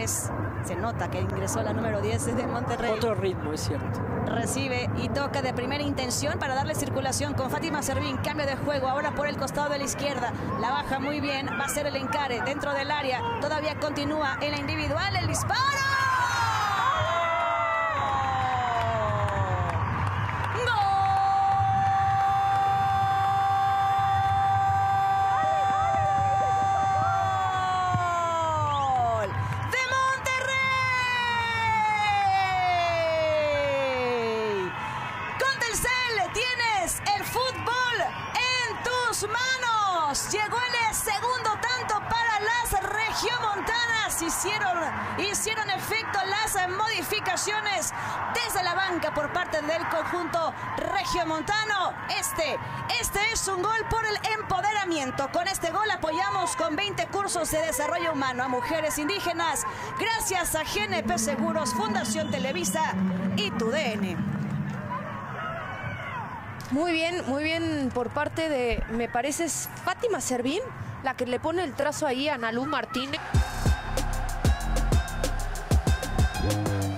10. Se nota que ingresó la número 10 desde Monterrey. Otro ritmo, es cierto. Recibe y toca de primera intención para darle circulación con Fátima Servín. Cambio de juego ahora por el costado de la izquierda. La baja muy bien. Va a ser el encare dentro del área. Todavía continúa en la individual. El disparo. Manos, llegó el segundo tanto para las regiomontanas. Hicieron efecto las modificaciones desde la banca por parte del conjunto regiomontano. Este es un gol por el empoderamiento. Con este gol apoyamos con 20 cursos de desarrollo humano a mujeres indígenas, gracias a GNP Seguros, Fundación Televisa y TUDN. Muy bien por parte de, me parece, es Fátima Servín, la que le pone el trazo ahí a Analú Martínez.